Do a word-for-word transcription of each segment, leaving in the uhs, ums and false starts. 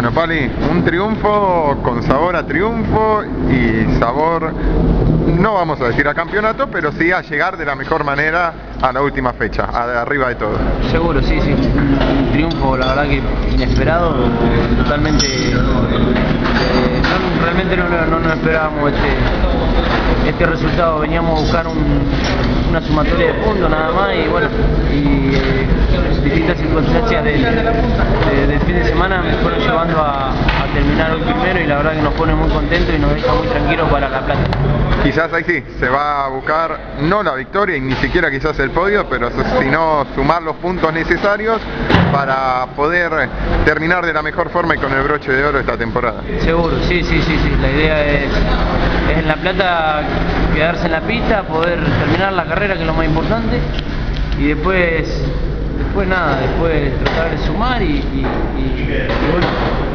Bueno, Pali, un triunfo con sabor a triunfo y sabor, no vamos a decir a campeonato, pero sí a llegar de la mejor manera a la última fecha, a de arriba de todo. Seguro, sí, sí. Un triunfo, la verdad que inesperado, totalmente. Eh, no, realmente no, no, no nos esperábamos este, este resultado. Veníamos a buscar un, una sumatoria de puntos nada más y bueno, y eh, distintas circunstancias del, de, del fin de semana me fueron llevando a, a terminar hoy primero y la verdad que nos pone muy contentos y nos deja muy tranquilos para La Plata. Quizás ahí sí, se va a buscar no la victoria y ni siquiera quizás el podio, pero sino sumar los puntos necesarios para poder terminar de la mejor forma y con el broche de oro esta temporada. Seguro, sí, sí, sí, sí. La idea es, es en La Plata quedarse en la pista, poder terminar la carrera, que es lo más importante, y después, después nada, después tratar de sumar y, y, y, y bueno,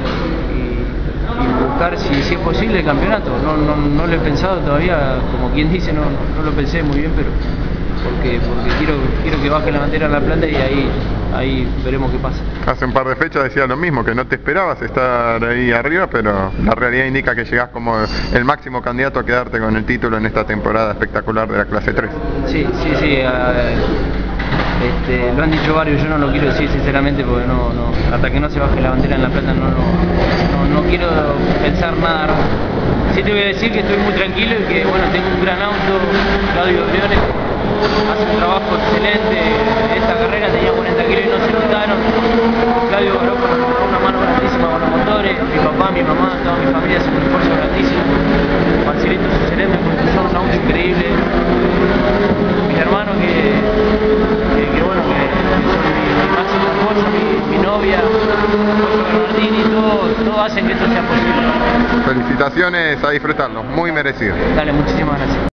y, y buscar si, si es posible el campeonato. No, no, no lo he pensado todavía, como quien dice, no, no lo pensé muy bien, pero porque, porque quiero, quiero que baje la bandera en La Plata y ahí, ahí veremos qué pasa. Hace un par de fechas decía lo mismo, que no te esperabas estar ahí arriba, pero la realidad indica que llegás como el máximo candidato a quedarte con el título en esta temporada espectacular de la clase tres. Sí, sí, sí. Uh, Este, lo han dicho varios, yo no lo quiero decir sinceramente porque no, no, hasta que no se baje la bandera en La Plata no, no, no, no quiero pensar nada. ¿No? Sí te voy a decir que estoy muy tranquilo y que bueno, tengo un gran auto, Claudio Briones hace un trabajo excelente. Esta carrera tenía cuarenta kilos y no se notaron. Claudio Baroco nos dio una mano grandísima con los motores, mi papá, mi mamá, toda mi familia hace un esfuerzo grandísimo. Marcelito Suceré me construyó un auto increíble. Mis hermanos que Que, que bueno, que son mi, mi máximo esposo, mi, mi novia, José Bernardini, todos todo hacen que esto sea posible. Felicitaciones, a disfrutarlo, muy merecido. Dale, muchísimas gracias.